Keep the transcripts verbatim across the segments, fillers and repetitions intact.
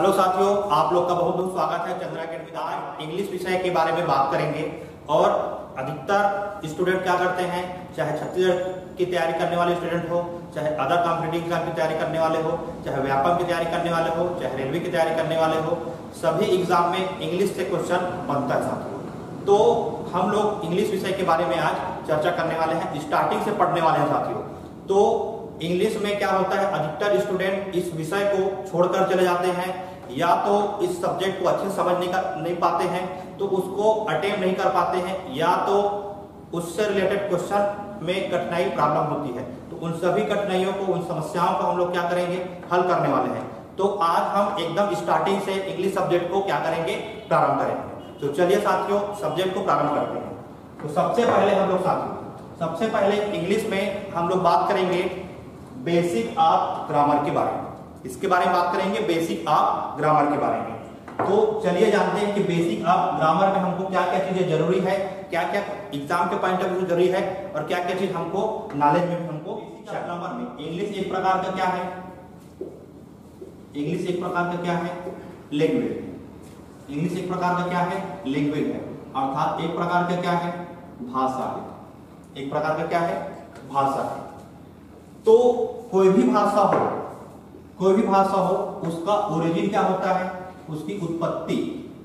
Hello साथियों, आप लोग का बहुत बहुत स्वागत है चंद्रा अकेडमी। आज इंग्लिश विषय के बारे में बात करेंगे और अधिकतर स्टूडेंट क्या करते हैं, चाहे छत्तीसगढ़ की तैयारी करने वाले स्टूडेंट हो, चाहे अदर कॉम्पिटिटिव एग्जाम की तैयारी करने वाले हो, चाहे व्यापक की तैयारी करने वाले हो, चाहे रेलवे की तैयारी करने वाले हो, सभी एग्जाम में इंग्लिश से क्वेश्चन बनता है साथियों। तो हम लोग इंग्लिश विषय के बारे में आज चर्चा करने वाले हैं, स्टार्टिंग से पढ़ने वाले हैं साथियों। तो इंग्लिश में क्या होता है, अधिकतर स्टूडेंट इस विषय को छोड़कर चले जाते हैं, या तो इस सब्जेक्ट को अच्छे से समझ नहीं कर नहीं पाते हैं, तो उसको अटेम्प्ट नहीं कर पाते हैं, या तो उससे रिलेटेड क्वेश्चन में कठिनाई प्रॉब्लम होती है। तो उन सभी कठिनाइयों को, उन समस्याओं को हम लोग क्या करेंगे, हल करने वाले हैं। तो आज हम एकदम स्टार्टिंग से इंग्लिश सब्जेक्ट को क्या करेंगे, प्रारंभ करेंगे। तो चलिए साथियों, सब्जेक्ट को प्रारंभ करते हैं। तो सबसे पहले हम लोग साथियों सबसे पहले इंग्लिश में हम लोग बात करेंगे बेसिक ऑफ ग्रामर के बारे में। इसके बारे में बात करेंगे, बेसिक ऑफ ग्रामर के बारे में। तो चलिए जानते हैं कि बेसिक ऑफ ग्रामर में हमको क्या क्या चीजें जरूरी है, क्या क्या एग्जाम के पॉइंट ऑफ व्यू से जरूरी है, और क्या क्या चीज हमको नॉलेज में भी हमको ग्रामर में। इंग्लिश एक प्रकार का क्या है, इंग्लिश एक प्रकार का क्या है, लैंग्वेज। इंग्लिश एक प्रकार का क्या है, लैंग्वेज है, अर्थात एक प्रकार का क्या है, भाषा है। एक प्रकार का क्या है, भाषा है। तो कोई भी भाषा हो, कोई भी भाषा हो, उसका ओरिजिन क्या होता है, उसकी उत्पत्ति,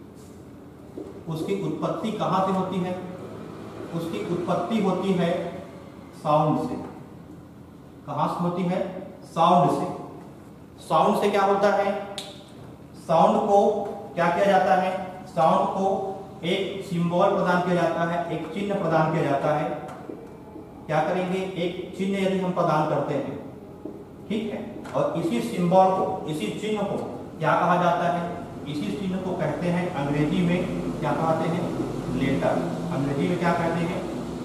उसकी उत्पत्ति कहां से होती है, उसकी उत्पत्ति होती है साउंड से। कहां से होती है, साउंड से। साउंड से क्या होता है, साउंड को क्या किया जाता है, साउंड को एक सिंबल प्रदान किया जाता है, एक चिन्ह प्रदान किया जाता है। क्या करेंगे, एक चिन्ह यदि हम प्रदान करते हैं, ठीक है, और इसी सिंबल को, इसी चिन्ह को क्या कहा जाता है, इसी चिन्ह को कहते हैं अंग्रेजी में क्या कहते हैं, लेटर। अंग्रेजी में क्या कहते हैं,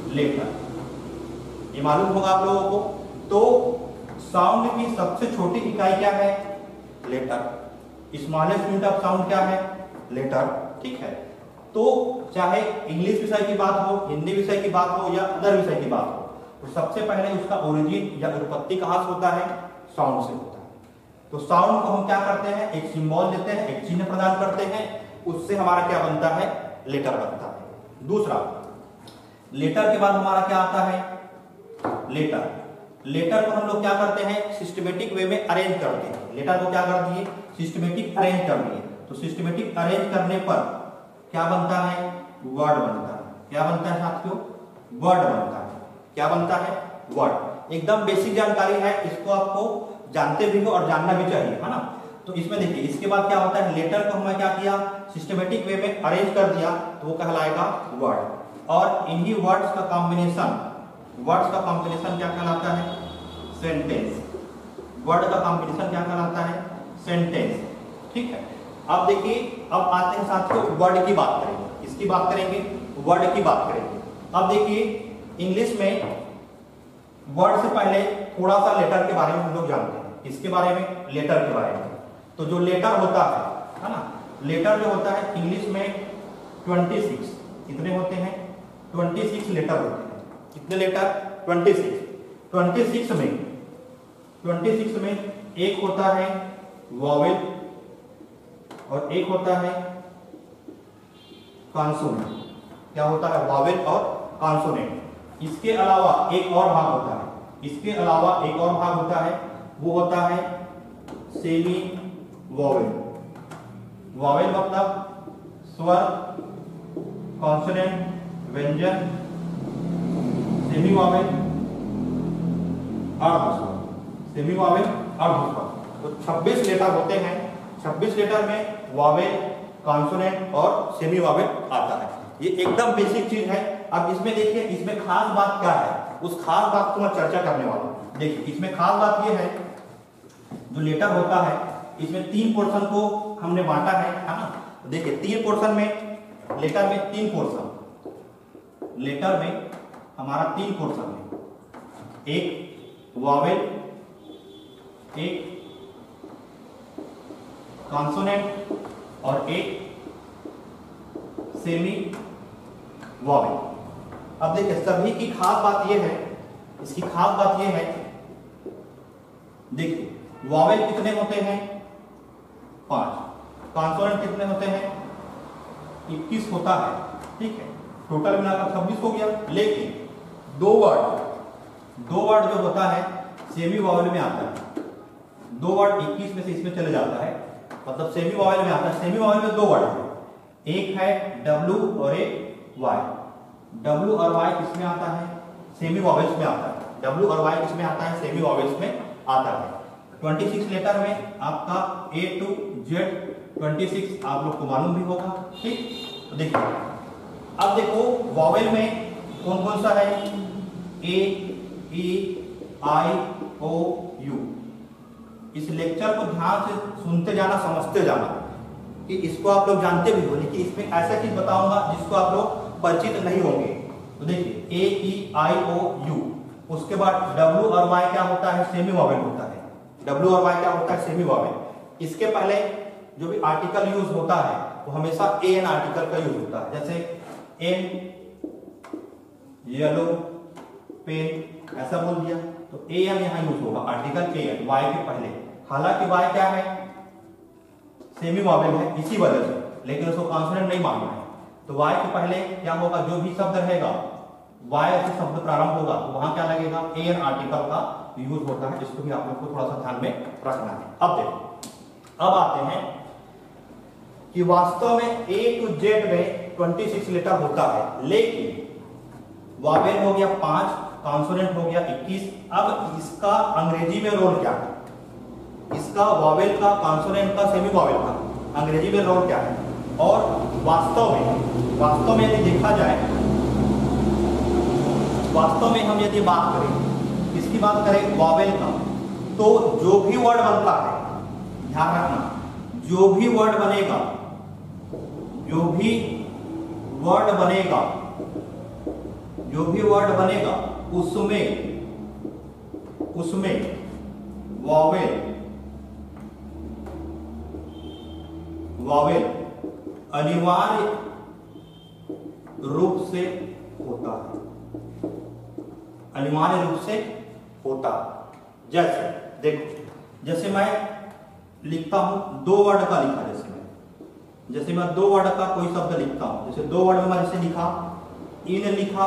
लेटर। ये मालूम होगा आप लोगों को। तो साउंड की सबसे छोटी इकाई क्या है, letter. Smallest unit of sound क्या है, लेटर, ठीक है। तो चाहे इंग्लिश विषय की बात हो, हिंदी विषय की बात हो, या अदर विषय की बात हो, तो सबसे पहले उसका ओरिजिन या उत्पत्ति कहां से होता है, साउंड से होता है। तो साउंड को हम क्या करते हैं, एक सिंबल देते हैं, एक चिन्ह प्रदान करते हैं, उससे हमारा क्या बनता है, लेटर बनता है। दूसरा, लेटर के बाद हमारा क्या आता है, लेटर। लेटर को हम लोग क्या करते हैं, सिस्टमेटिक वे में अरेंज करते हैं। लेटर को क्या कर दिए, सिस्टमेटिक अरेंज कर दिए। तो सिस्टमेटिक अरेंज करने पर क्या बनता है, वर्ड बनता है। क्या बनता है साथियों, वर्ड बनता है। क्या बनता है, वर्ड। एकदम बेसिक जानकारी है, इसको आपको जानते भी हो और जानना भी चाहिए, है ना। तो इसमें देखिए, इसके बाद क्या होता है, लेटर को हमने क्या किया, सिस्टमेटिक वे में अरेंज कर दिया, तो वो कहलाएगा वर्ड। और इन्हीं वर्ड्स का कॉम्बिनेशन, वर्ड्स का कॉम्बिनेशन क्या कहलाता है, सेंटेंस। वर्ड का कॉम्बिनेशन क्या कहलाता है, सेंटेंस, ठीक है। अब देखिए, अब आते हैं साथियों वर्ड की बात करेंगे, इसकी बात करेंगे, वर्ड की बात करेंगे। अब देखिए, इंग्लिश में वर्ड से पहले थोड़ा सा लेटर के बारे में हम लोग जानते हैं। इसके बारे में, लेटर के बारे में। तो जो लेटर होता है, है ना, लेटर जो होता है इंग्लिश में छब्बीस, कितने होते हैं, छब्बीस लेटर होते हैं। कितने लेटर, छब्बीस। छब्बीस में छब्बीस में एक होता है वॉवेल और एक होता है कॉन्सोनेंट। क्या होता है, वॉवेल और कॉन्सोनेंट। इसके अलावा एक और भाग होता है, इसके अलावा एक और भाग होता है, वो होता है सेमी वॉवेल। वॉवेल मतलब स्वर, कॉन्सोनेंट व्यंजन, सेमी वॉवेल अर्धस्वर, सेमी वॉवेल अर्धस्वर। तो छब्बीस लेटर होते हैं। छब्बीस लेटर में वॉवेल, कॉन्सोनेंट और सेमी वॉवेल आता है। ये एकदम बेसिक चीज है। अब इसमें देखिए, इसमें खास बात क्या है, उस खास बात को मैं चर्चा करने वाला हूं। देखिए, इसमें खास बात ये है, जो लेटर होता है इसमें तीन पोर्शन को हमने बांटा है, है ना। देखिए, तीन पोर्शन में, लेटर में तीन पोर्शन, लेटर में हमारा तीन पोर्शन है, एक वॉवेल, एक कॉन्सोनेंट और एक सेमी वॉवेल। अब देखिए, सभी की खास बात यह है, इसकी खास बात यह है, देखिए वॉवेल कितने होते हैं, पांच। कॉन्सोनेंट कितने होते हैं? इक्कीस होता है, ठीक है, टोटल मिलाकर छब्बीस हो गया। लेकिन दो वर्ड दो वर्ड जो होता है सेमी वॉवेल में आता है, दो वर्ड इक्कीस में से इसमें चले जाता है, मतलब सेमी वॉवेल में आता है। सेमी वॉवेल में दो वर्ड है, एक है डब्ल्यू और एक वाई। डब्ल्यू और वाई किसमें आता है? सेमी वॉवेल्स में आता है। डब्ल्यू और वाई किसमें आता है? सेमी वॉवेल्स में आता है। छब्बीस लेटर में आपका ए टू जेड छब्बीस आप लोग को मालूम भी होगा, ठीक। तो देखिए, अब देखो वॉवेल में कौन कौन सा है? ए, ई, आई, ओ, यू। इस लेक्चर को ध्यान से सुनते जाना, समझते जाना, कि इसको आप लोग जानते भी हो, लेकिन इसमें ऐसा चीज बताऊंगा जिसको आप लोग परिचित नहीं होंगे। तो देखिए, ए, ई, आई, ओ, यू, उसके बाद डब्ल्यू और वाई क्या होता है? सेमी वॉवेल होता है। डब्ल्यू और वाई क्या होता है? Semi vowel. इसके पहले जो भी आर्टिकल यूज होता है वो हमेशा ए एन आर्टिकल का यूज होता है, जैसे एन, येलो, पेन, ऐसा बोल दिया तो ए एन यहाँ यूज होगा, आर्टिकल ए एन वाई के पहले। हालांकि वाई क्या है? सेमी वॉवेल है इसी वजह से, लेकिन उसको कॉन्सोनेंट नहीं मानना है। तो वाई के पहले क्या होगा? जो भी शब्द रहेगा वाई से शब्द प्रारंभ होगा तो वहां क्या लगेगा? ए एन आर्टिकल का यूज होता है। इसको भी आप लोग को थोड़ा सा ध्यान में रखना है। अब देखो, अब आते हैं कि वास्तव में ए टू जेड में छब्बीस लेटर होता है, लेकिन वॉवेल हो गया पांच, कॉन्सोनेंट हो गया इक्कीस। अब इसका अंग्रेजी में रोल क्या है? इसका वॉवेल का, कॉन्सोनेंट का, सेमी वॉवेल का अंग्रेजी में रोल क्या है? और वास्तव में वास्तव में यदि देखा जाए, वास्तव में हम यदि बात करें, इसकी बात करें वॉवेल का, तो जो भी वर्ड बनता है, ध्यान रखना, जो भी वर्ड बनेगा जो भी वर्ड बनेगा जो भी वर्ड बनेगा उसमें उसमें वॉवेल वॉवेल अनिवार्य रूप से होता है, अनिवार्य रूप से होता है। जैसे देखो, जैसे मैं लिखता हूं, दो वर्ड का लिखा, जैसे मैं जैसे मैं दो वर्ड का कोई शब्द लिखता हूं, जैसे दो वर्ड में मैं जैसे लिखा, इन लिखा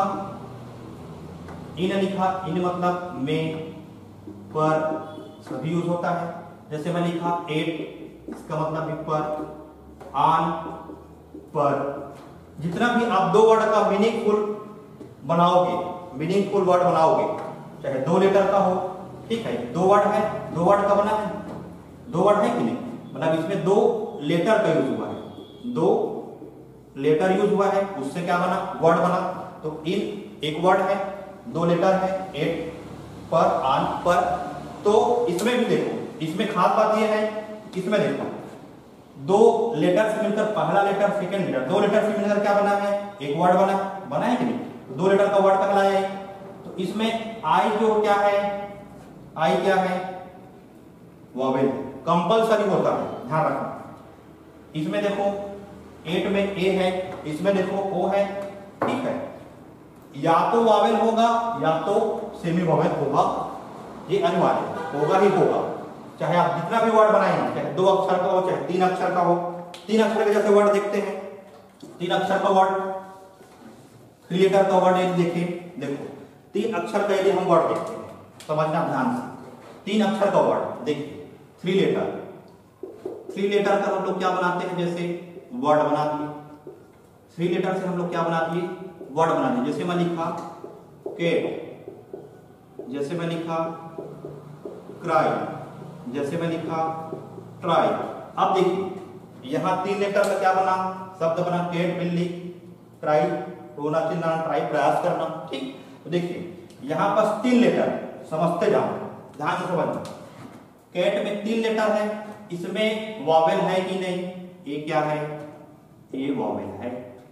इन लिखा इन मतलब में, पर सभी यूज होता है। जैसे मैं लिखा एट, इसका मतलब भी पर, आन, पर। जितना भी आप दो वर्ड का मीनिंगफुल बनाओगे, मीनिंगफुल वर्ड बनाओगे, चाहे दो लेटर का हो, ठीक है, दो वर्ड है, दो वर्ड का बना है, दो वर्ड है कि नहीं, मतलब इसमें दो लेटर का यूज हुआ है, दो लेटर यूज हुआ है, उससे क्या बना? वर्ड बना। तो इन एक वर्ड है, दो लेटर है, एट, पर, आन, पर। तो इसमें भी देखो, इसमें खास बात यह है, इसमें देखो दो लेटर से मिलकर, पहला लेटर, सेकंड लेटर, दो लेटर से मिलकर क्या बना है? एक वर्ड बना बना है कि नहीं? तो दो लेटर का वर्ड कहलाया है। तो इसमें आई जो क्या है? आई क्या है? वॉवेल, कंपल्सरी होता है, ध्यान रखना। इसमें देखो एट में ए है, इसमें देखो ओ है, ठीक है। या तो वॉवेल होगा या तो सेमी वॉवेल होगा, ये अनिवार्य होगा ही होगा। चाहे आप जितना भी वर्ड बनाएंगे, चाहे दो अक्षर का हो, चाहे तीन अक्षर का हो। तीन अक्षर के जैसे वर्ड देखते हैं, तीन अक्षर का वर्ड, थ्री लेटर का वर्ड यदि देखें, देखो तीन अक्षर का यदि हम वर्ड देखते हैं, समझना ध्यान से। तीन अक्षर का वर्ड देखिए, थ्री लेटर, थ्री लेटर का हम लोग क्या बनाते हैं? जैसे वर्ड बना दिए। थ्री लेटर से हम लोग क्या बना दिए? वर्ड बना दिए। जैसे मैं लिखा केट, जैसे मैं लिखा क्राई, जैसे मैं लिखा ट्राई। अब देखिए यहां तीन लेटर का क्या बना? शब्द बना, केट, बिल्ली, ट्राई, रोना, चिल्लाना, ट्राई, प्रयास करना, ठीक। तो देखिए यहां पर तीन लेटर, समझते जाओ, ध्यान से समझना। केट में तीन लेटर है, इसमें वॉवेल है कि नहीं? ये क्या है? ये वॉवेल है।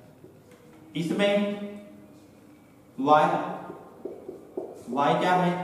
इसमें वाई, वाई क्या है?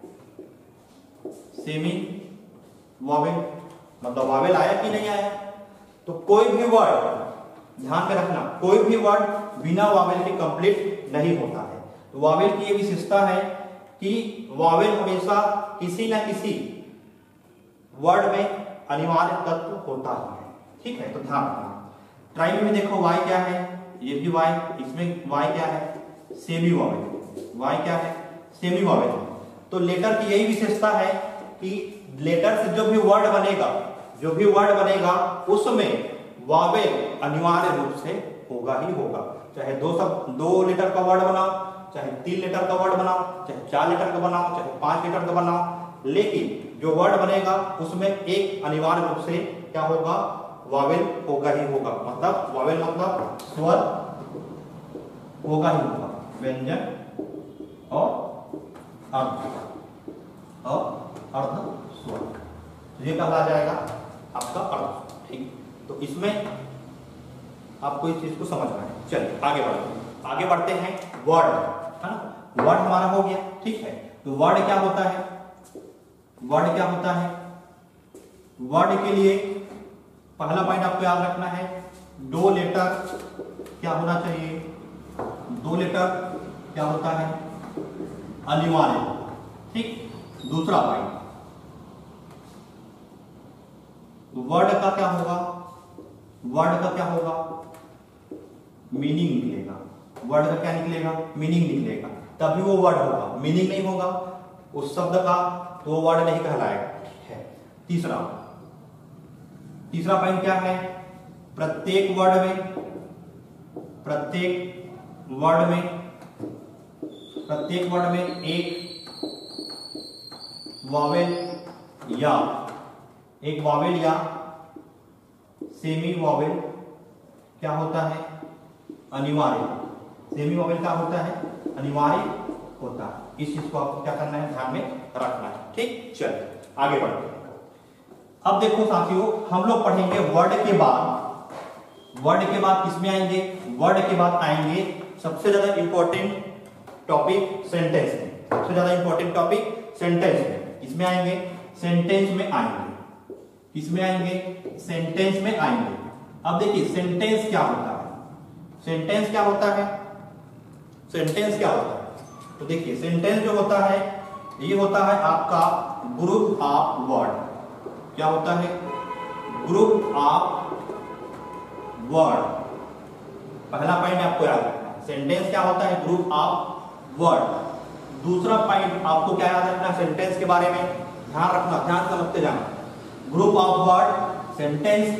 सेमी वॉवेल, मतलब वॉवेल आया कि नहीं आया? तो कोई भी वर्ड ध्यान में रखना, कोई भी वर्ड बिना वॉवेल के कंप्लीट नहीं होता है। तो वॉवेल की ये विशेषता है कि वॉवेल हमेशा किसी न किसी वर्ड में अनिवार्य तत्व होता है, ठीक है, तो ध्यान रखना। ट्राई में देखो y क्या है, ये भी y, इसमें y क्या है, सेमी वॉवेल। y क्या है, सेमी वॉवेल। तो लेटर की यही विशेषता है कि लेटर से जो भी वर्ड बनेगा, जो भी वर्ड बनेगा उसमें वॉवेल अनिवार्य रूप से होगा ही होगा। चाहे दो सब दो लेटर का वर्ड बनाओ, चाहे तीन लेटर का वर्ड बनाओ, चाहे चार लेटर का बनाओ, चाहे पांच लेटर का बनाओ, लेकिन जो वर्ड बनेगा उसमें एक अनिवार्य रूप से क्या होगा, वॉवेल होगा ही होगा। मतलब वॉवेल मतलब स्वर होगा ही होगा, व्यंजन और अर्ध और अर्ध स्वर, तो ये कहला जाएगा आपका अर्ध। ठीक, तो इसमें आपको इस चीज को समझना है। चलिए आगे बढ़ते हैं, आगे बढ़ते हैं वर्ड, है ना। वर्ड हमारा हो गया, ठीक है। तो वर्ड क्या होता है, वर्ड क्या होता है, वर्ड के लिए पहला पॉइंट आपको याद रखना है, दो लेटर क्या होना चाहिए, दो लेटर क्या होता है, अनिवार्य। ठीक, दूसरा पॉइंट, वर्ड का क्या होगा, वर्ड का क्या होगा, मीनिंग निकलेगा। वर्ड का क्या निकलेगा, मीनिंग निकलेगा, तभी वो वर्ड होगा। मीनिंग नहीं होगा उस शब्द का तो वो वर्ड नहीं कहलाएगा। ठीक है, तीसरा तीसरा पॉइंट क्या है, प्रत्येक वर्ड में प्रत्येक वर्ड में प्रत्येक वर्ड में एक वॉवेल या एक वॉवेल या सेमी वॉवेल क्या होता है, अनिवार्य। सेमी वॉवेल क्या होता है, अनिवार्य होता है। इस चीज को आपको क्या करना है, ध्यान में रखना है। ठीक, चलिए आगे बढ़ते हैं। अब देखो साथियों, हम लोग पढ़ेंगे वर्ड के बाद, वर्ड के बाद किसमें आएंगे, वर्ड के बाद आएंगे सबसे ज्यादा इंपॉर्टेंट टॉपिक सेंटेंस में। सबसे ज्यादा इंपॉर्टेंट टॉपिक सेंटेंस में, इसमें आएंगे, सेंटेंस में आएंगे, इसमें आएंगे, सेंटेंस में आएंगे। अब देखिए सेंटेंस क्या होता है, सेंटेंस क्या होता है, सेंटेंस क्या होता है। तो देखिए सेंटेंस जो होता है ये होता है आपका ग्रुप ऑफ वर्ड। क्या होता है, ग्रुप ऑफ वर्ड। पहला पॉइंट आपको याद रखना है, सेंटेंस क्या होता है, ग्रुप ऑफ वर्ड। दूसरा पॉइंट आपको क्या याद रखना है, सेंटेंस के बारे में ध्यान रखना, ध्यान समझते जाना। ग्रुप ऑफ वर्ड, सेंटेंस,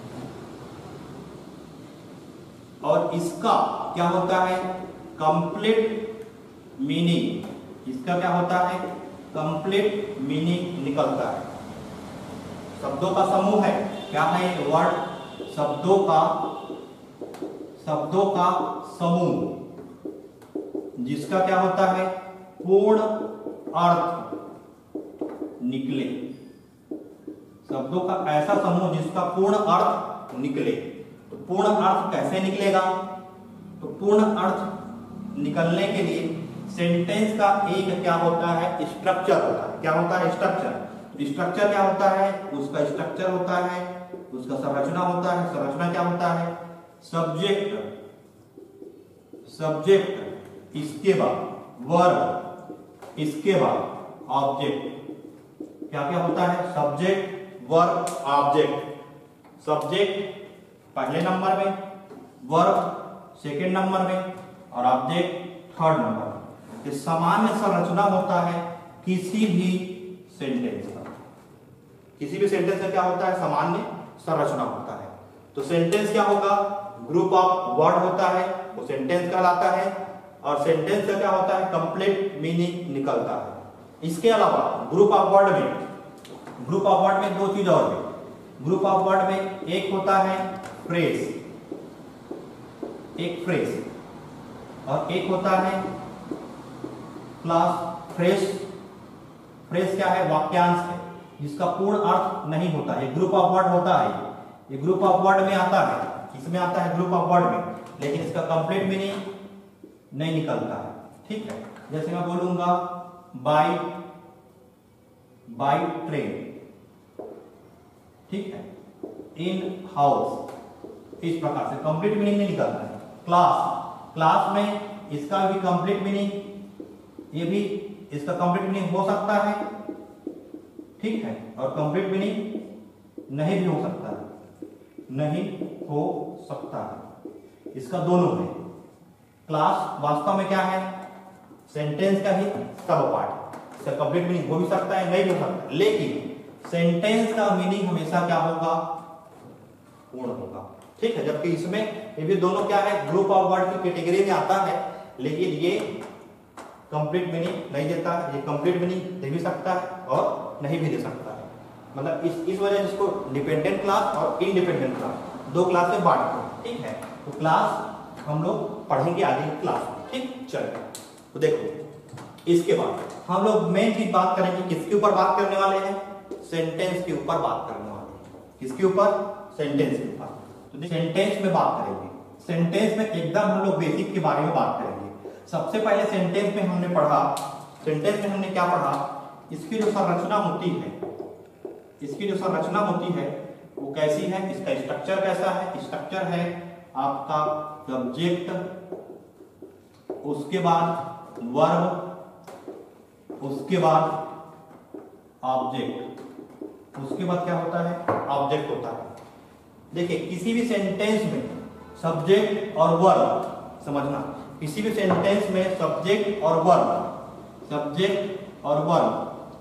और इसका क्या होता है, कंप्लीट मीनिंग। इसका क्या होता है, कंप्लीट मीनिंग निकलता है। शब्दों का समूह है, क्या है वर्ड, शब्दों का शब्दों का समूह, जिसका क्या होता है, पूर्ण अर्थ निकले। शब्दों का ऐसा समूह जिसका पूर्ण अर्थ निकले। तो पूर्ण अर्थ कैसे निकलेगा, तो पूर्ण अर्थ निकलने के लिए सेंटेंस का एक क्या होता है, स्ट्रक्चर होता है। क्या होता है, स्ट्रक्चर। स्ट्रक्चर क्या होता है, उसका स्ट्रक्चर होता है, उसका संरचना होता है। संरचना क्या होता है, सब्जेक्ट, सब्जेक्ट, इसके बाद वर्ब, इसके बाद ऑब्जेक्ट। क्या क्या होता है, सब्जेक्ट, वर्ब, ऑब्जेक्ट। सब्जेक्ट पहले नंबर में, वर्ब सेकेंड नंबर में, और ऑब्जेक्ट थर्ड नंबर में। ये सामान्य संरचना होता है किसी भी सेंटेंस का। किसी भी सेंटेंस का क्या होता है, सामान्य संरचना होता है। तो सेंटेंस क्या होगा, ग्रुप ऑफ वर्ड होता है, वो सेंटेंस कहलाता है। और सेंटेंस का क्या होता है, कंप्लीट मीनिंग निकलता है। इसके अलावा ग्रुप ऑफ वर्ड में, ग्रुप ऑफ वर्ड में दो चीज और है। ग्रुप ऑफ वर्ड में एक होता है फ्रेज, एक फ्रेज, और एक होता है क्लास। फ्रेज, फ्रेज क्या है, वाक्यांश है जिसका पूर्ण अर्थ नहीं होता। ये ग्रुप ऑफ वर्ड होता है, ये ग्रुप ऑफ वर्ड में आता है, इसमें आता है ग्रुप ऑफ वर्ड में, लेकिन इसका कंप्लीट मीनिंग नहीं निकलता है। ठीक है, जैसे मैं बोलूंगा बाय बाय ट्रेन, ठीक है, इन हाउस, इस प्रकार से कंप्लीट मीनिंग नहीं निकलता है। क्लास, क्लास में इसका भी कंप्लीट मीनिंग, ये भी इसका कंप्लीट मीनिंग हो सकता है, ठीक है, और कंप्लीट मीनिंग नहीं भी हो सकता है। नहीं हो सकता है। इसका दोनों है। क्लास वास्तव में क्या है? सेंटेंस का ही सब पार्ट। इसका कंप्लीट मीनिंग हो भी सकता है, नहीं भी हो सकता, लेकिन सेंटेंस का मीनिंग हमेशा क्या होगा? पूर्ण होगा। ठीक है, जबकि इसमें ये भी दोनों क्या है? ग्रुप ऑफ वर्ड की कैटेगरी में आता है, लेकिन ये कंप्लीट मीनिंग नहीं देता है। ये कंप्लीट मीनिंग दे भी सकता है और नहीं भी दे सकता है। मतलब इस इस वजह से इसको डिपेंडेंट क्लास और इंडिपेंडेंट क्लास दो क्लास में बांट दो। ठीक है, तो क्लास हम लोग पढ़ेंगे आगे क्लास में। ठीक, चलिए तो देखो, इसके बाद हम लोग मेन चीज बात करेंगे। किसके ऊपर बात करने वाले हैं? सेंटेंस के ऊपर बात करने वाले हैं। किसके ऊपर? सेंटेंस के ऊपर। तो सेंटेंस में बात करेंगे। सेंटेंस में एकदम हम लोग बेसिक के बारे में बात करेंगे। सबसे पहले सेंटेंस में हमने पढ़ा, सेंटेंस में हमने क्या पढ़ा? इसकी जो संरचना होती है, इसकी जो संरचना होती है वो कैसी है? इसका स्ट्रक्चर कैसा है? स्ट्रक्चर है आपका सब्जेक्ट, उसके बाद वर्ब, उसके बाद ऑब्जेक्ट, उसके बाद क्या होता है? ऑब्जेक्ट होता है। देखिए, किसी भी सेंटेंस में सब्जेक्ट और वर्ब, समझना, किसी भी सेंटेंस में सब्जेक्ट और वर्ब, सब्जेक्ट और वर्ब,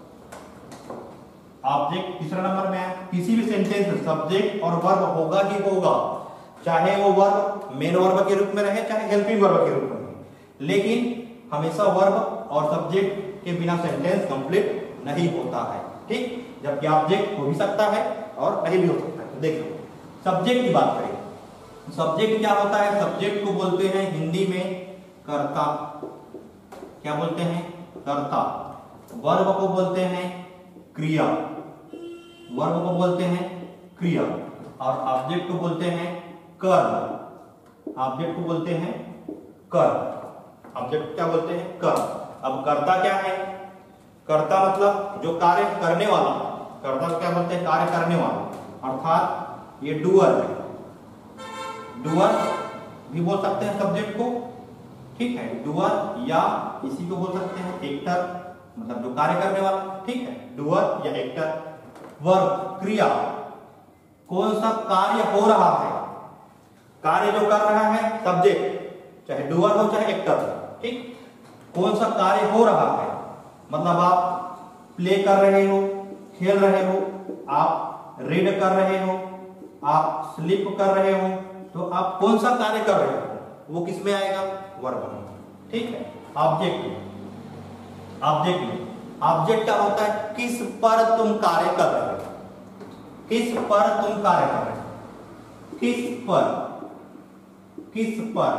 ऑब्जेक्ट तीसरा नंबर में है। किसी भी सेंटेंस में सब्जेक्ट और वर्ब होगा ही होगा, चाहे वो वर्ब मेन वर्ब के रूप में रहे, चाहे हेल्पिंग वर्ब के रूप में रहे, लेकिन हमेशा वर्ब और सब्जेक्ट के बिना सेंटेंस कंप्लीट नहीं होता है। ठीक, जबकि ऑब्जेक्ट हो भी सकता है और नहीं भी हो सकता है। तो देखो, सब्जेक्ट की बात करें। सब्जेक्ट क्या होता है? सब्जेक्ट को बोलते हैं हिंदी में कर्ता। क्या बोलते हैं? कर्ता। वर्ब को बोलते हैं क्रिया, वर्ब को बोलते हैं क्रिया, और ऑब्जेक्ट को बोलते हैं कर्म। ऑब्जेक्ट को बोलते हैं कर्म। ऑब्जेक्ट क्या बोलते हैं? कर्म। अब कर्ता क्या है? कर्ता मतलब जो कार्य करने वाला। कर्ता क्या बोलते हैं? कार्य करने वाला, अर्थात ये डूअर है। डूअर भी बोल सकते हैं सब्जेक्ट को। ठीक है, डूअर, या इसी को बोल सकते हैं एक्टर, मतलब जो कार्य करने वाला। ठीक है, डूअर या एक्टर। वर्ब क्रिया, कौन सा कार्य हो रहा है? कार्य जो कर रहा है सब्जेक्ट, चाहे डूअर हो चाहे एक्टर हो। ठीक, कौन सा कार्य हो रहा है? मतलब आप प्ले कर रहे हो, खेल रहे हो, आप रीड कर रहे हो, आप स्लीप कर रहे हो, तो आप कौन सा कार्य कर रहे हो? वो किस में आएगा? वर्ब में। ठीक है, ऑब्जेक्ट में, ऑब्जेक्ट में ऑब्जेक्ट क्या होता है? किस पर तुम कार्य कर रहे हो? किस पर तुम कार्य कर रहे हो? किस पर, किस पर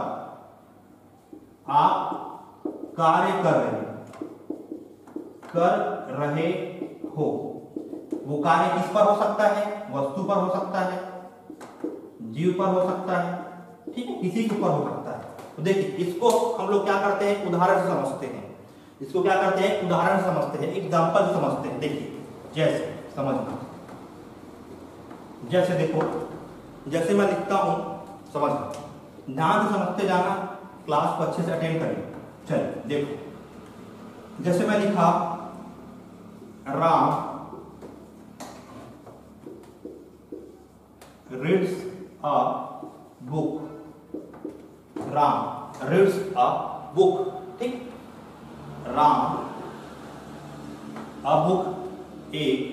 आप कार्य कर रहे हो, कर रहे हो? वो कार्य किस पर हो सकता है? वस्तु पर हो सकता है, जीव पर हो सकता है, ठीक है, किसी के ऊपर हो सकता है। तो देखिए, इसको हम लोग क्या करते हैं? उदाहरण से समझते हैं। इसको क्या करते हैं? उदाहरण से समझते हैं, एग्जाम्पल से समझते हैं। देखिए, जैसे समझना, जैसे देखो, जैसे मैं लिखता हूं, समझना, ध्यान से समझते जाना, क्लास को अच्छे से अटेंड करिए। चलिए देखो, जैसे मैं लिखा Ram reads a book, Ram reads a book. ठीक, राम अ बुक एक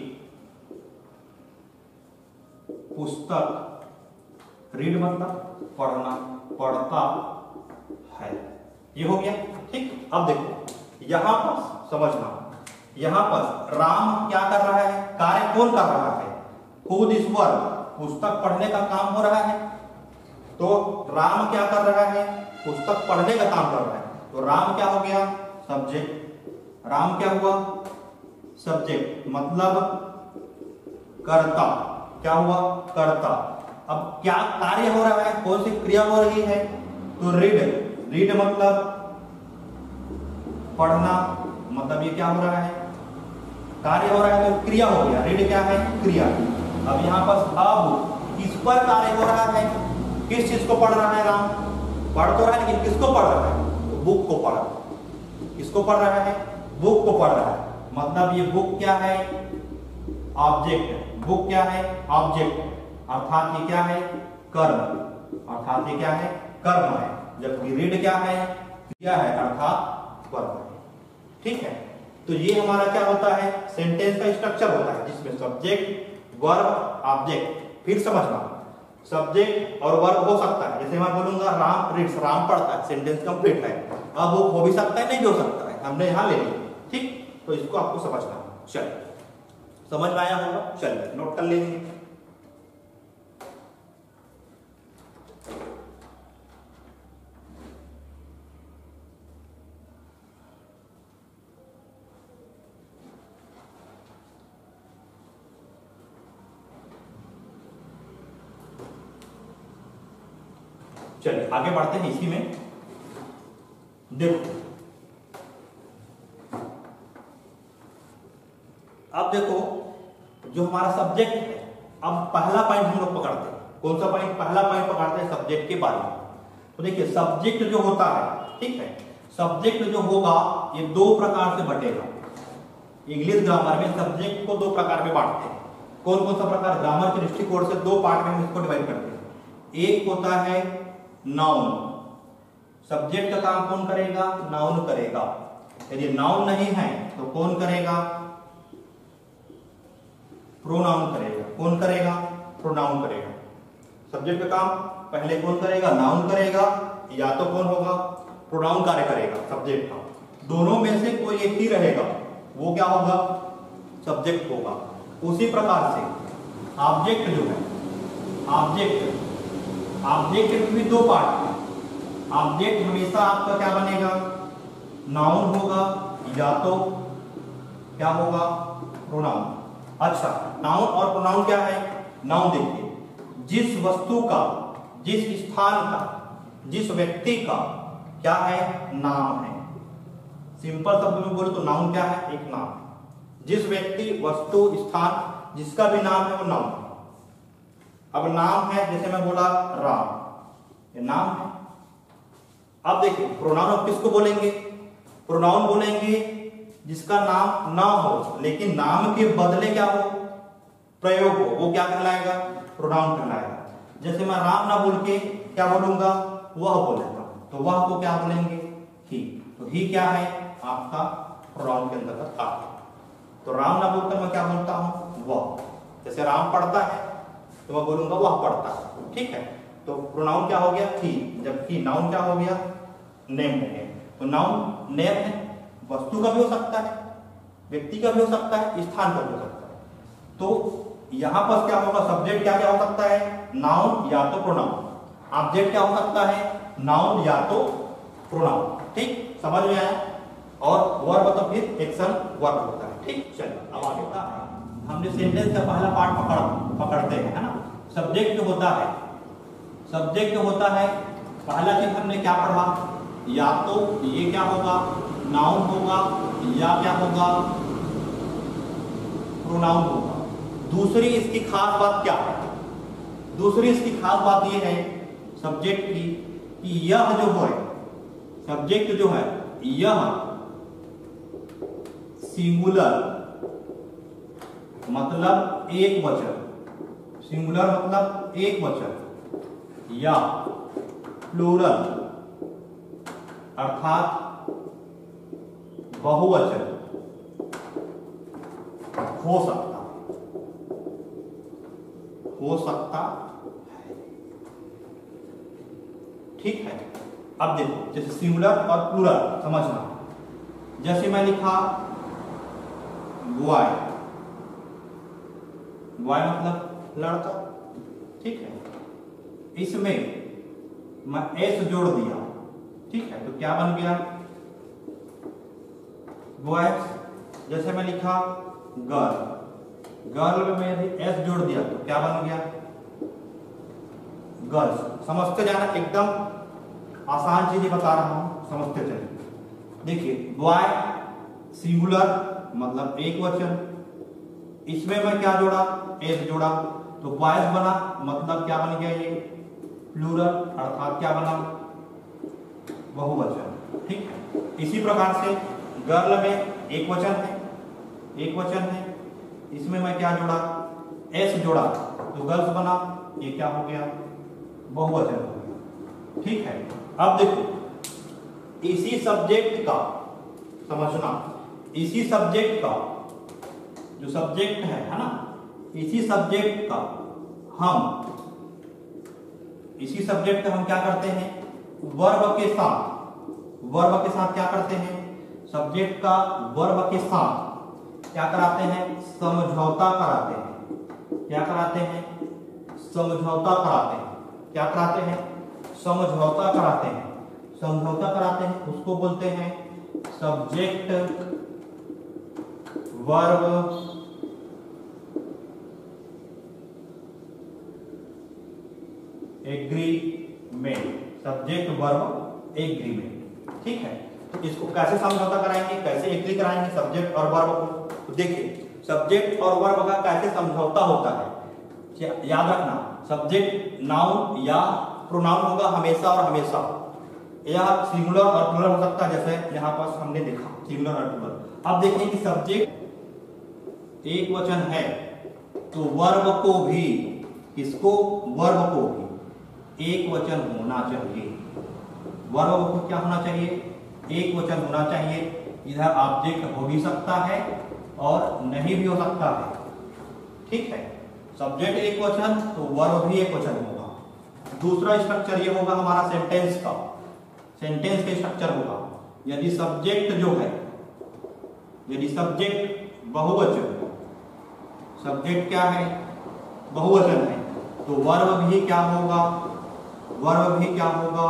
पुस्तक, रीड मतलब पढ़ना, पढ़ता है। ये हो गया। ठीक, अब देखो यहां पर समझना, यहां पर राम क्या कर रहा है? कार्य कौन कर रहा है? खुद इस वर्ग पुस्तक पढ़ने का काम हो रहा है, तो राम क्या कर रहा है? पुस्तक पढ़ने का काम कर रहा है, तो राम क्या हो गया? सब्जेक्ट। राम क्या हुआ? सब्जेक्ट, मतलब कर्ता। क्या हुआ? कर्ता। अब क्या कार्य हो रहा है? कौन सी क्रिया हो रही है? तो रीड। रीड मतलब पढ़ना, मतलब ये क्या हो रहा है? कार्य हो रहा है, तो क्रिया हो गया। रीड क्या है? क्रिया। अब यहाँ पर अब किस पर कार्य हो रहा है? किस चीज को पढ़ रहा है? राम पढ़ तो रहा है, लेकिन किसको पढ़ रहा है? तो बुक को पढ़ रहा है। किसको पढ़ रहा है? बुक को पढ़ रहा है। मतलब ये बुक क्या है? ऑब्जेक्ट। बुक क्या है? ऑब्जेक्ट। अर्थात ये क्या है, कर्म, अर्थात ये क्या है, कर्म है। जबकि रीड क्या है, क्रिया है, अर्थात वर्ब है। ठीक है, तो ये हमारा क्या होता है, सेंटेंस का स्ट्रक्चर होता है जिसमें सब्जेक्ट, वर्ब, ऑब्जेक्ट। फिर समझना, सब्जेक्ट और वर्ब हो सकता है, जैसे मैं बोलूंगा राम रीड्स, राम पढ़ता है, सेंटेंस कंप्लीट है। अब वो हो भी सकता है, नहीं भी हो सकता है, हमने यहाँ ले लिया। ठीक, तो इसको आपको समझना है। चलिए, समझ में आया होगा, चलिए नोट कर लेंगे। चलिए आगे बढ़ते हैं। इसी में देखो, अब देखो जो हमारा सब्जेक्ट है, अब पहला पॉइंट हम लोग पकड़ते हैं। कौन सा पॉइंट, पहला पॉइंट पकड़ते हैं सब्जेक्ट के बारे में। तो देखिए सब्जेक्ट जो होता है, ठीक है, सब्जेक्ट जो होगा ये दो प्रकार से बटेगा। इंग्लिश ग्रामर में सब्जेक्ट को दो प्रकार में बांटते हैं। कौन कौन सा प्रकार, ग्रामर के दृष्टिकोण से दो पार्ट में हम इसको डिवाइड करते हैं। एक होता है नाउन, सब्जेक्ट का काम कौन करेगा, नाउन करेगा। यदि नाउन नहीं है तो कौन करेगा, प्रोनाउन करेगा। कौन करेगा, प्रोनाउन करेगा। सब्जेक्ट का काम पहले कौन करेगा, नाउन करेगा, या तो कौन होगा, प्रोनाउन कार्य करेगा सब्जेक्ट का। दोनों में से कोई एक ही रहेगा, वो क्या होगा, सब्जेक्ट होगा। उसी प्रकार से ऑब्जेक्ट जो है, ऑब्जेक्ट ऑब्जेक्ट के भी दो पार्ट हैं। ऑब्जेक्ट हमेशा आपका क्या बनेगा, नाउन होगा, या तो क्या होगा, प्रोनाउन। अच्छा, नाउन और प्रोनाउन क्या है। नाउन देखिए, जिस वस्तु का, जिस स्थान का, जिस व्यक्ति का क्या है, नाम है। सिंपल शब्द में बोले तो नाउन क्या है, एक नाम। जिस व्यक्ति, वस्तु, स्थान जिसका भी नाम है वो नाउन है। अब नाम है, जैसे मैं बोला राम, ये नाम है। अब देखिए प्रोनाउन अब किसको बोलेंगे, प्रोनाउन बोलेंगे जिसका नाम ना हो लेकिन नाम के बदले क्या हो, प्रयोग हो, वो क्या कहलाएगा, प्रोनाउन कहलाएगा। जैसे मैं राम ना बोल के क्या बोलूंगा, वह बोलेगा, तो वह को क्या बोलेंगे, ही। तो ही क्या है, आपका प्रोनाउन के अंतर्गत आता है। तो राम ना बोलकर मैं क्या बोलता हूं, वह। जैसे राम पढ़ता है तो मैं बोलूंगा वह पढ़ता है। ठीक है, तो प्रोनाउन क्या हो गया, ही। जबकि नाउन क्या हो गया, नेम हो गया। तो नाउन नेम है, वस्तु का भी हो सकता है, व्यक्ति का भी हो सकता है, स्थान का भी हो सकता है। तो यहां पर क्या होगा, सब्जेक्ट क्या क्या हो सकता है, नाउन या तो प्रोनाउन। ऑब्जेक्ट क्या हो सकता है, नाउन या तो प्रोनाउन। ठीक, समझ में आया। और वर्ब तो फिर एक्शन वर्ब होता है। ठीक, चलिए अब आगे होता है, हमने सेंटेंस का पहला पार्ट पकड़ पकड़ते हैं, है ना। सब्जेक्ट जो होता है, सब्जेक्ट जो होता है, पहला चीज हमने क्या पढ़ा, या तो ये क्या होगा, नाउन होगा, या क्या होगा, प्रोनाउन होगा। दूसरी इसकी खास बात क्या है, दूसरी इसकी खास बात ये है सब्जेक्ट की, कि यह जो है सब्जेक्ट जो है, यह सिंगुलर मतलब एक वचन, सिंगुलर मतलब एक वचन, या प्लूरल अर्थात बहुवचन हो सकता हो सकता है। ठीक है, अब देखो जैसे सिंगुलर और प्लूरल समझना। जैसे मैं लिखा बॉय, बॉय मतलब लड़का। ठीक है, इसमें मैं एस जोड़ दिया। ठीक है, तो क्या बन गया, बॉयज। जैसे मैं लिखा गर्ल, गर्ल में मैं यदि एस जोड़ दिया तो क्या बन गया, गर्ल्स। समझते जाना, एकदम आसान चीजें बता रहा हूं, समझते चलिए। देखिए बॉय सिंगुलर मतलब एक वचन, इसमें मैं क्या जोड़ा, एस जोड़ा, तो बॉयज बना, मतलब क्या बन गया, ये प्लूरल अर्थात क्या बना, बहुवचन। ठीक है, इसी प्रकार से गर्ल में एक वचन है, एक वचन है, इसमें मैं क्या जोड़ा, एस जोड़ा, तो गर्ल्स बना, ये क्या हो गया, बहुवचन हो गया। ठीक है, अब देखो इसी सब्जेक्ट का समझना, इसी सब्जेक्ट का जो सब्जेक्ट है है ना, इसी सब्जेक्ट का हम इसी सब्जेक्ट का हम क्या करते हैं, वर्ब के साथ वर्ब के साथ क्या करते हैं, सब्जेक्ट का वर्ब के साथ क्या कराते हैं, समझौता कराते हैं। क्या कराते हैं, समझौता कराते हैं। क्या कराते हैं, समझौता कराते हैं। समझौता कराते हैं उसको बोलते हैं subject verb agreement, subject verb agreement. ठीक है, तो इसको कैसे समझौता कराएंगे, कैसे एग्री कराएंगे सब्जेक्ट और वर्ब को, तो देखिए सब्जेक्ट और वर्ब का कैसे समझौता होता है। याद रखना, सब्जेक्ट नाउन या प्रोनाउन होगा हमेशा और हमेशा, यह सिंगुलर और प्लुरल हो सकता है, जैसे यहाँ पर हमने देखा सिंगुलर और प्लुरल। अब देखिए कि सब्जेक्ट एक वचन है तो वर्ब को भी, किसको, वर्ब को भी एक वचन होना चाहिए। वर्ब को क्या होना चाहिए, एक वचन होना चाहिए। इधर ऑब्जेक्ट हो भी सकता है और नहीं भी हो सकता है। ठीक है, सब्जेक्ट एक वचन तो वर्ब भी एक वचन होगा। दूसरा स्ट्रक्चर ये होगा हमारा सेंटेंस का, सेंटेंस का स्ट्रक्चर होगा, यदि सब्जेक्ट जो है, यदि सब्जेक्ट बहुवचन, सब्जेक्ट क्या है, बहुवचन है, तो वर्ब भी क्या होगा, वर्ब भी क्या होगा,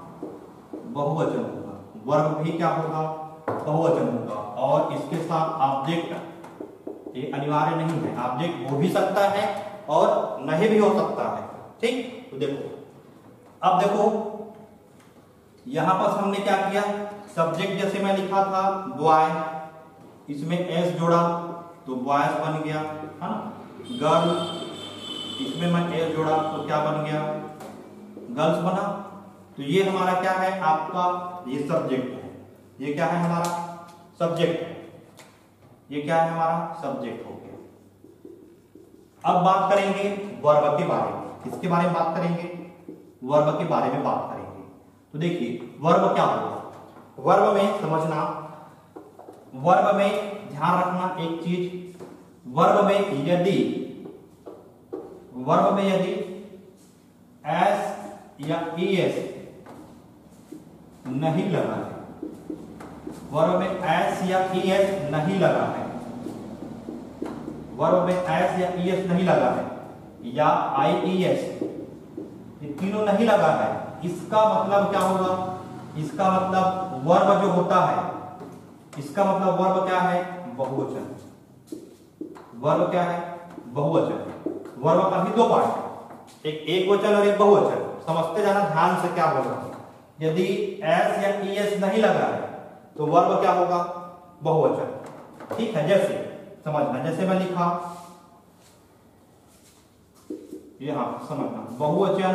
बहुवचन होगा। वर्ब भी क्या होगा, बहुवचन होगा। और इसके साथ ऑब्जेक्ट ये अनिवार्य नहीं है, ऑब्जेक्ट हो भी सकता है और नहीं भी हो सकता है। ठीक, तो देखो अब देखो यहां पर हमने क्या किया, सब्जेक्ट जैसे मैं लिखा था बॉय, इसमें एस जोड़ा तो बॉयज बन गया, है ना। गर्ल, इसमें मैं एस जोड़ा तो क्या बन गया, गर्ल्स बना। तो ये हमारा क्या है, आपका ये सब्जेक्ट है, ये क्या है हमारा सब्जेक्ट है, ये क्या है हमारा सब्जेक्ट हो गया। अब बात करेंगे वर्ब के बारे में, किसके बारे में बात करेंगे, वर्ब के बारे में बात करेंगे। तो देखिए वर्ब क्या होगा, वर्ब में समझना, वर्ब में ध्यान रखना एक चीज, वर्ब में यदि वर्ब में यदि एस या ईएस नहीं लगा है, वर्ब में एस या ईएस नहीं लगा है, वर्ब में एस या ईएस नहीं लगा है, या आईईएस, ये तीनों नहीं लगा है, इसका मतलब क्या होगा, इसका मतलब वर्ब जो होता है, इसका मतलब वर्ब क्या है, बहुवचन। वर्ब क्या है, बहुवचन। वर्ब का भी दो पार्ट है, एक एक वचन और एक बहुवचन। समझते जाना ध्यान से क्या होगा, यदि एस या ईएस नहीं लगा है तो वर्ब क्या होगा, बहुवचन। ठीक है, जैसे समझना, जैसे मैं लिखा यहां समझना, बहुवचन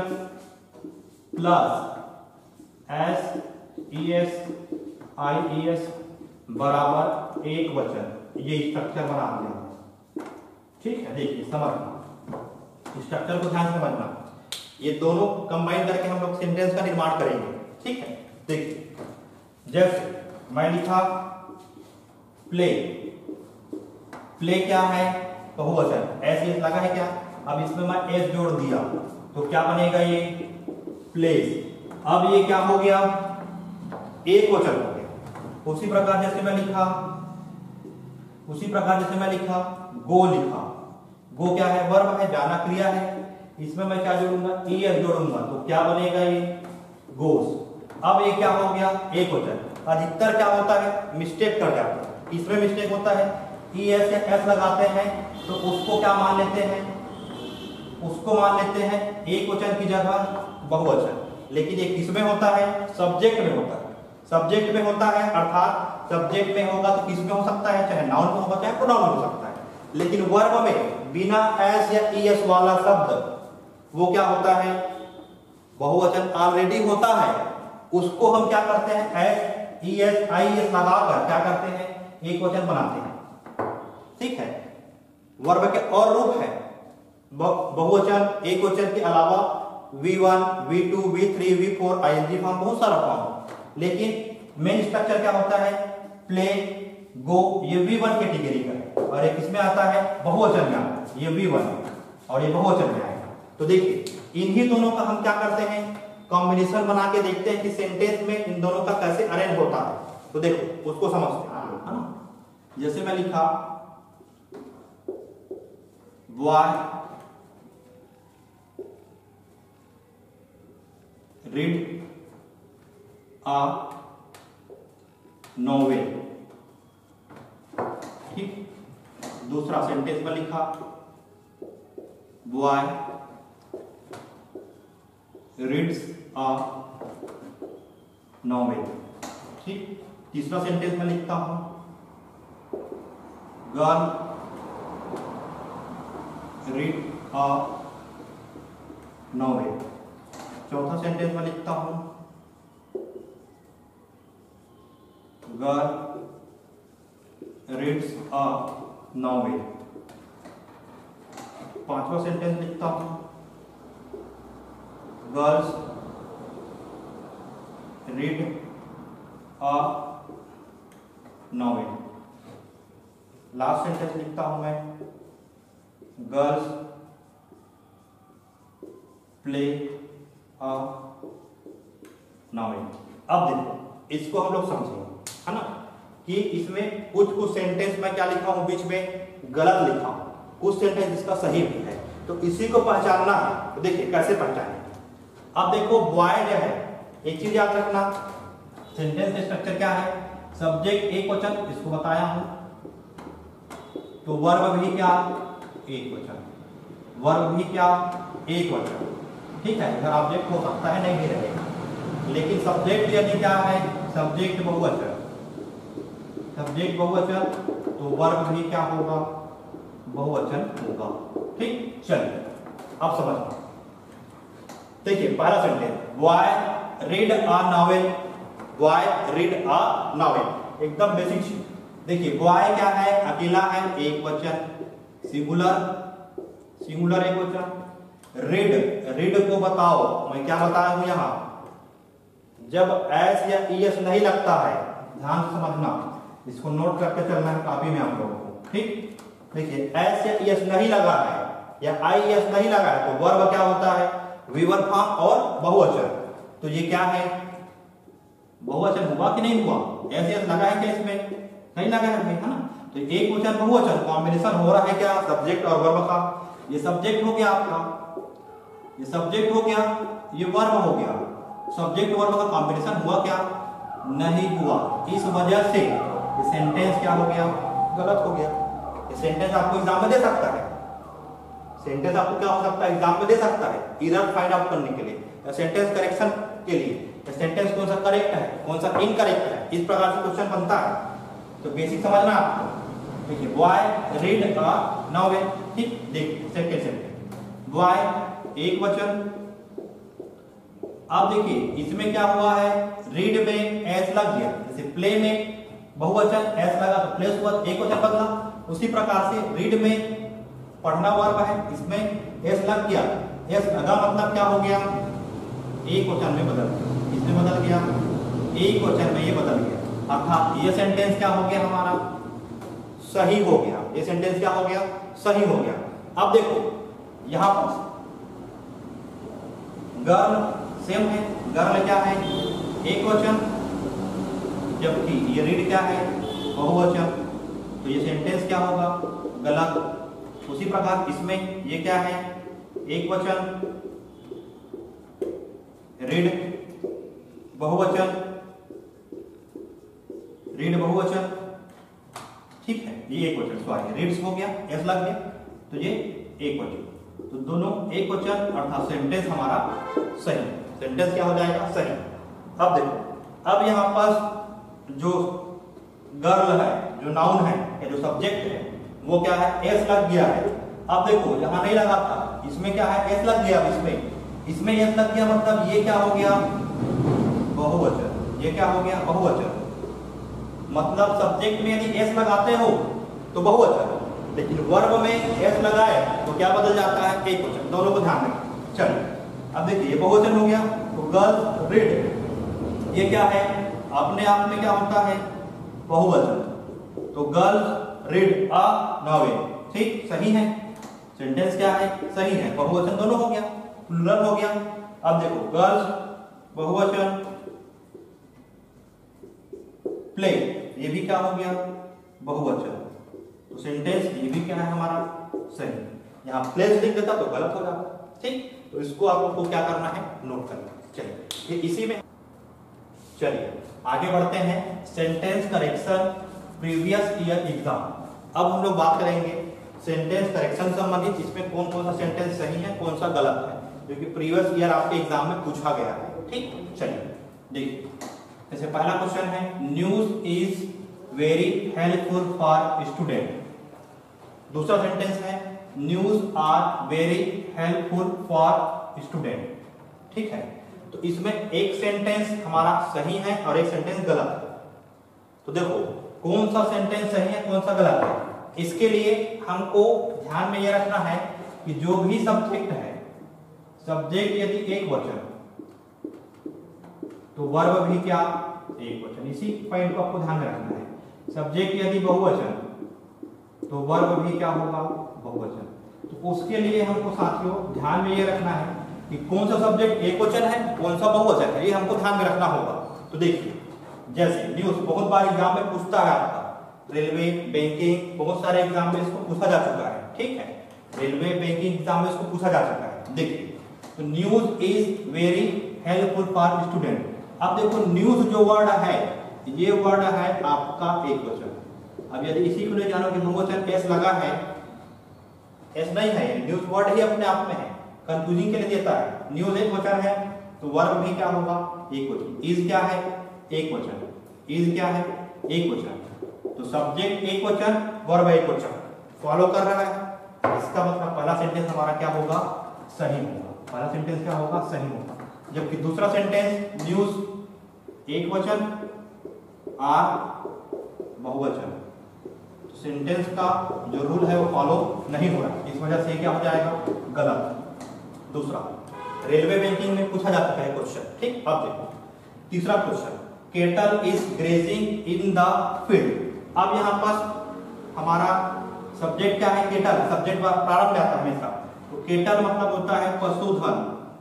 plus S ES I ES बराबर एक वचन, ये स्ट्रक्चर बना दिया। ठीक है, देखिए समझना, स्ट्रक्चर को ध्यान से समझना, ये दोनों कंबाइन करके हम लोग सेंटेंस का निर्माण करेंगे। ठीक है, देखिए जैसे मैं लिखा प्ले, प्ले क्या है, बहुवचन, एस एस लगा है क्या, अब इसमें मैं एस जोड़ दिया तो क्या बनेगा, ये प्लेस। अब ये क्या हो गया, एक वचन हो गया। उसी प्रकार जैसे मैं लिखा उसी प्रकार जैसे मैं लिखा गो, लिखा गो क्या है, वर्ब है, जाना क्रिया है, इसमें मैं क्या जोड़ूंगा, ईएस जोड़ूंगा तो क्या बनेगा, ये गोस। अब ये क्या हो गया, एक वचन। अधिकतर क्या होता है, मिस्टेक कर जाते हैं, इसमें मिस्टेक होता है, ईएस या एस लगाते हैं तो उसको क्या मान लेते हैं, उसको मान लेते हैं एक वचन की जगह बहुवचन। लेकिन ये किसमें होता है, सब्जेक्ट में होता है, सब्जेक्ट में होता है, अर्थात सब्जेक्ट में होगा तो किसमें हो सकता है, चाहे नाउन में होगा चाहे प्रोनाउन में हो सकता है। लेकिन वर्ब में बिना एस या ईएस वाला शब्द वो क्या होता है, बहुवचन ऑलरेडी होता है, उसको हम क्या करते हैं, एस ईएस आईएस लगाकर क्या करते हैं, एक वचन बनाते हैं। ठीक है, वर्ब के और रूप है, बहुवचन एक वचन के अलावा V one, V two, V three, V four, ING form, बहुत सारा फॉर्म। लेकिन मेन स्ट्रक्चर क्या होता है? प्ले, गो, ये वी वन कैटेगरी का है। और एक इसमें आता है बहुवचन में आता है, ये वी वन और ये बहुवचन में आएगा। तो देखिए इन्हीं दोनों का हम क्या करते हैं, कॉम्बिनेशन बना के देखते हैं कि सेंटेंस में इन दोनों का कैसे अरेंज होता है। तो देखो उसको समझते हैं, है ना। जैसे मैं लिखा बॉय रीड आ नोवेल, ठीक। दूसरा सेंटेंस में लिखा बॉय रीड्स आ नोवेल, ठीक। तीसरा सेंटेंस में लिखता हूं गर्ल रीड आ नोवेल। चौथा सेंटेंस में लिखता हूं गर्ल रीड्स आ नोवेल। पांचवा सेंटेंस लिखता हूं girls read a novel. Last sentence लिखता हूं मैं गर्ल्स प्ले आ नोवेल। अब देखो इसको हम लोग समझेंगे, है ना, कि इसमें कुछ कुछ सेंटेंस में क्या लिखा हूं, बीच में गलत लिखा हूं, कुछ सेंटेंस इसका सही भी है। तो इसी को पहचानना है। तो देखिए कैसे पहचानें। अब देखो बॉय जो है, एक चीज याद रखना, सेंटेंस स्ट्रक्चर क्या है, सब्जेक्ट एक वचन, इसको बताया हूं। तो वर्ब भी क्या, एक वचन, वर्ब भी क्या, एक वचन, ठीक है। इधर ऑब्जेक्ट हो सकता है, नहीं भी रहेगा। लेकिन सब्जेक्ट यदि क्या है, सब्जेक्ट बहुवचन, सब्जेक्ट बहुवचन, तो वर्ब भी क्या होगा, बहुवचन होगा, ठीक। चलिए अब समझना। देखिए पहला sentence boy read a novel, boy read a novel, एकदम बेसिक चीज। देखिए बॉय क्या है, अकेला है, एक वचन, सिंगुलर, सिंगुलर एक वचन। रीड, रीड को बताओ, मैं क्या बताया हूं यहां, जब एस या ईएस नहीं लगता है, ध्यान से समझना, इसको नोट करके चलना है कॉपी में आप लोगों को, ठीक। देखिए एस या ईएस नहीं लगा है या आईएस नहीं लगा है, तो वर्ब क्या होता है, वी वन फॉर्म और बहुवचन। तो ये क्या है, बहुवचन हुआ कि नहीं हुआ, एस एस लगा है क्या इसमें, नहीं लगा है, है ना। तो एक वचन बहुवचन कॉम्बिनेशन हो रहा है क्या, सब्जेक्ट और वर्ब का। ये सब्जेक्ट हो गया आपका, ये सब्जेक्ट हो गया, ये वर्ब हो गया। सब्जेक्ट वर्ब का कॉम्बिनेशन हुआ क्या, नहीं हुआ। इस वजह से ये सेंटेंस क्या हो गया, गलत हो गया। ये सेंटेंस आपको एग्जाम में दे सकता है, सेंटेंस आपको क्या हो सकता है, एग्जाम में दे सकता है, एरर फाइंड आउट करने के लिए या सेंटेंस करेक्शन के लिए। सेंटेंस कौन सा करेक्ट है, कौन सा इनकरेक्ट है, इस प्रकार से क्वेश्चन बनता है। तो बेसिक समझना आपको। देखिए बॉय रीड आ नॉवेल, ठीक। देखिए सेकंड सेंटेंस बॉय एक वचन। अब देखिए इसमें क्या हुआ है, रीड में एस लग गया, जैसे प्ले में बहुवचन एस लगा तो प्लेस हुआ, एक वचन बदला। उसी प्रकार से रीड में पढ़ना वर्ब है, इसमें एस लग गया, एस लगा मतलब क्या हो गया, एक वचन में बदल गया, इसमें बदल गया, एक वचन में ये बदल गया। अर्थात ये सेंटेंस क्या हो गया हमारा, सही हो गया। ये सेंटेंस क्या हो गया, सही हो गया। अब देखो यहां पर गर्ल सेम है, गर्ल क्या है, एक वचन, जबकि ये रीड क्या है, बहुवचन। तो ये सेंटेंस क्या होगा, गलत। उसी प्रकार इसमें ये क्या है, एक वचन, रीड बहुवचन, रीड बहुवचन, ठीक है। ये एक वचन, सॉरी रीड्स हो गया, एस लग गया, तो ये एक वचन। तो दोनों एक वचन, अर्थात सेंटेंस हमारा सही, सेंटेंस क्या हो जाएगा, सही। अब देखो, अब यहां पास जो गर्ल है, जो नाउन है या जो सब्जेक्ट है, वो क्या है, एस लग गया है। अब देखो यहां नहीं लगा था, इसमें क्या है, एस लग गया, इसमें इसमें एस लग गया, मतलब ये क्या हो गया, बहुवचन। ये क्या हो गया, बहुवचन। मतलब सब्जेक्ट में यदि एस लगाते हो तो बहुवचन, लेकिन वर्ब में एस लगाए तो क्या बदल जाता है, एक वचन। दोनों को ध्यान रखें। चलिए अब देखिए ये बहुवचन हो गया, तो गर्ल्स रीड, ये क्या है, अपने आप में क्या होता है, बहुवचन। तो गर्ल्स रीड अ नॉवेल, ठीक, सही है। सेंटेंस क्या है, सही है, बहुवचन दोनों हो गया, प्लूरल हो गया। अब देखो गर्ल्स बहुवचन, प्ले ये भी क्या हो गया, बहुवचन। तो सेंटेंस ये भी क्या है हमारा, सही। यहाँ प्लेस लिख देता तो गलत हो जाता, ठीक। तो इसको आपको क्या करना है, नोट करना। चलिए ये इसी में, चलिए आगे बढ़ते हैं। Sentence correction previous year exam. अब हम लोग बात करेंगे सेंटेंस करेक्शन संबंधित, इसमें कौन कौन सा सेंटेंस सही है, कौन सा गलत है, जो कि प्रीवियस ईयर आपके एग्जाम में पूछा गया है, ठीक। चलिए देखिए, जैसे पहला क्वेश्चन है, news is very helpful for student. दूसरा सेंटेंस है, news are very helpful for student, ठीक है। तो इसमें एक सेंटेंस हमारा सही है और एक सेंटेंस गलत है। तो देखो कौन सा सेंटेंस सही है, कौन सा गलत है, इसके लिए हमको ध्यान में यह रखना है कि जो भी सब्जेक्ट है, सब्जेक्ट यदि एक वचन तो वर्ब भी क्या, एक वचन। इसी पॉइंट को आपको ध्यान में रखना है। सब्जेक्ट यदि बहुवचन तो वर्ब भी क्या होगा, बहुवचन। तो उसके लिए हमको साथियों ध्यान में ये रखना है कि कौन सा सब्जेक्ट एक वचन है, कौन सा बहुवचन है, ये हमको ध्यान में रखना होगा। तो देखिए जैसे न्यूज बहुत बार एग्जाम में पूछता है आपका, रेलवे, बैंकिंग, बहुत सारे एग्जाम में इसको पूछा जा चुका है, ठीक है। रेलवे, बैंकिंग एग्जाम में इसको पूछा जा चुका है। देखिए तो news is very helpful for student. अब देखो न्यूज जो वर्ड है, ये वर्ड है आपका एक वचन। अब यदि इसी को ले जानो कि बहुवचन एस लगा है, एस नहीं है, न्यूज वर्ड ही अपने आप में है, कंफ्यूजिंग के लिए देता है। न्यूज एक वचन है तो वर्ब भी क्या होगा, एक वचन। इज क्या है, एक वचन। इज क्या है, एक वचन। तो सब्जेक्ट एक वचन, वर्ब एक वचन, फॉलो कर रहा है। इसका मतलब पहला सेंटेंस हमारा क्या होगा, सही होगा। पहला सेंटेंस क्या होगा, सही होगा। जबकि दूसरा सेंटेंस न्यूज एक वचन, आर बहुवचन, तो सेंटेंस का जो रूल है वो फॉलो नहीं हो रहा है। इस वजह से क्या हो जाएगा, गलत। दूसरा, रेलवे बैंकिंग में पूछा जा सकता है क्वेश्चन, ठीक। अब देखो तीसरा question, cattle is grazing in the field. अब यहाँ पर हमारा सब्जेक्ट क्या है, केटल, सब्जेक्ट प्रारंभ में आता है हमेशा। तो केटल मतलब होता है पशुधन,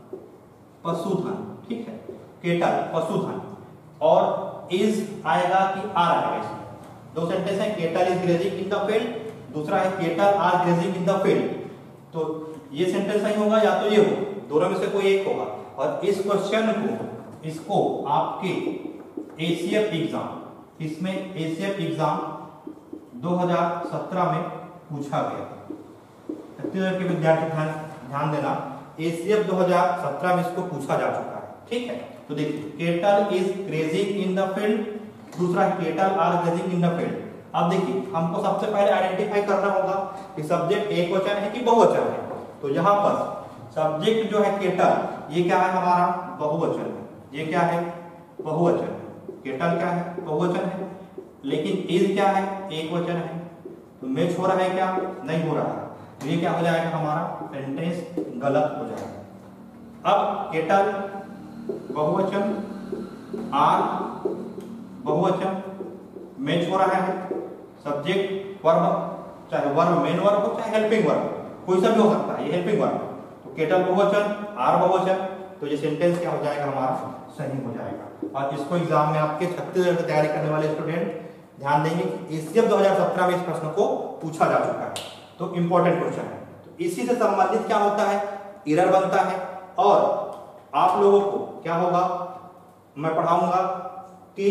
पशुधन, ठीक है। केटल पशुधन, और इज आएगा कि आर आएगा इसमें। दो सेंटेंस है, cattle is grazing in the field, दूसरा है cattle are grazing in the field. तो ये सेंटेंस सही होगा या तो ये हो, दोनों में से कोई एक होगा। और इस क्वेश्चन को, इसको आपके एसीएफ एग्जाम, इसमें एसीएफ एग्जाम दो हज़ार सत्रह में पूछा गया। छत्तीसगढ़ के विद्यार्थी ध्यान ध्यान देना, एसीएफ दो हज़ार सत्रह में इसको पूछा जा चुका है, ठीक है। तो देखिए cattle is grazing in the field, दूसरा cattle are grazing in the field. अब देखिए हमको सबसे पहले आइडेंटिफाई करना होगा कि सब्जेक्ट एक वचन है कि बहुवचन है। तो यहाँ पर सब्जेक्ट जो है केटल, ये क्या है हमारा, बहुवचन है। ये क्या है, बहुवचन है। केटल क्या है, बहुवचन है। लेकिन इज क्या है, एक वचन है। तो मैच हो रहा है क्या, नहीं हो रहा है। तो ये क्या हो जाएगा, हमारा सेंटेंस गलत हो जाएगा। अब केटल बहुवचन, आर बहुवचन, मैच हो रहा है। सब्जेक्ट वर्ब, चाहे वर्ब मेन वर्ब हो चाहे हेल्पिंग वर्ब, कोई सा भी हो सकता है, ये हेल्पिंग वर्ब। तो केटल बहुवचन, आर बहुवचन, तो ये सेंटेंस क्या हो जाएगा, हमारा सही हो जाएगा। और इसको एग्जाम में आपके छत्तीसगढ़ की तैयारी करने वाले स्टूडेंट ध्यान देंगे कि एसीएफ दो हज़ार सत्रह में इस प्रश्न को पूछा जा चुका है। तो इंपॉर्टेंट क्वेश्चन है। तो इसी से संबंधित क्या होता है, एरर बनता है। और आप लोगों को क्या होगा, मैं पढ़ाऊंगा कि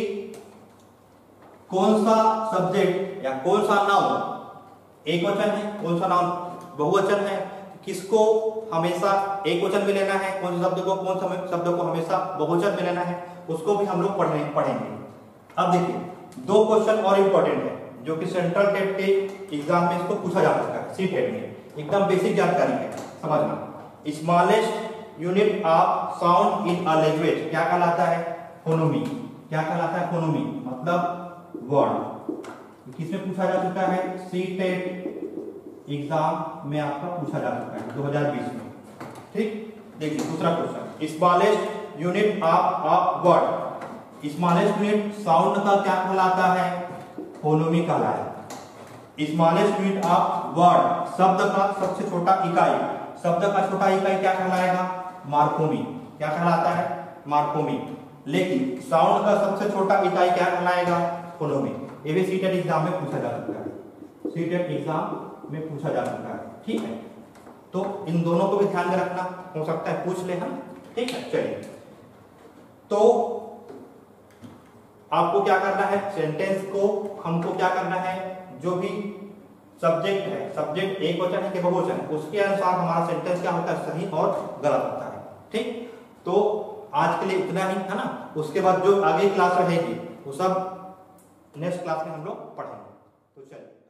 कौन सा सब्जेक्ट या कौन सा नाउन एक वचन है, कौन सा नाउन बहुवचन है, किसको हमेशा एक वचन में लेना है, कौन से शब्द को कौन सा शब्द को हमेशा बहुवचन में लेना है, उसको भी हम लोग पढ़ने पढ़ेंगे। अब देखिए दो क्वेश्चन और इंपॉर्टेंट है जो कि सेंट्रल टेट के एग्जाम में इसको पूछा जा सकता है, सी टेट में। एकदम बेसिक जानकारी है, समझना। Smallest unit of sound in a language क्या कहलाता है, फोनोमी। क्या कहलाता है, फोनोमी मतलब वर्ड। किसमें पूछा जा चुका है, सी टेट एग्जाम में आपका पूछा जा चुका है दो हज़ार बीस में। ठीक, देखिए दूसरा question, smallest unit of a word, smallest unit sound का क्या कहलाता है? फोनोमी कहलाता है। स्मॉलेस्ट यूनिट ऑफ वर्ड, शब्द का सबसे छोटा इकाई, शब्द का छोटा इकाई क्या कहलाएगा? मार्कोमी। क्या कहलाता है? मार्कोमी। लेकिन साउंड का सबसे छोटा इकाई क्या कहलाएगा? फोनोमी। ये भी सीटेट एग्जाम में पूछा जा चुका है, सीटेट एग्जाम में पूछा जा चुका है। ठीक है, तो इन दोनों को भी ध्यान में रखना, हो सकता है पूछ ले हम। ठीक है, चलिए, तो आपको क्या करना है? सेंटेंस को हमको क्या करना है? जो भी सब्जेक्ट है, सब्जेक्ट एक वचन है कि बहुवचन है, उसके अनुसार हमारा सेंटेंस क्या होता है? सही और गलत होता है। ठीक, तो आज के लिए इतना ही है ना। उसके बाद जो आगे क्लास रहेगी वो सब नेक्स्ट क्लास में हम लोग पढ़ेंगे। तो चलिए।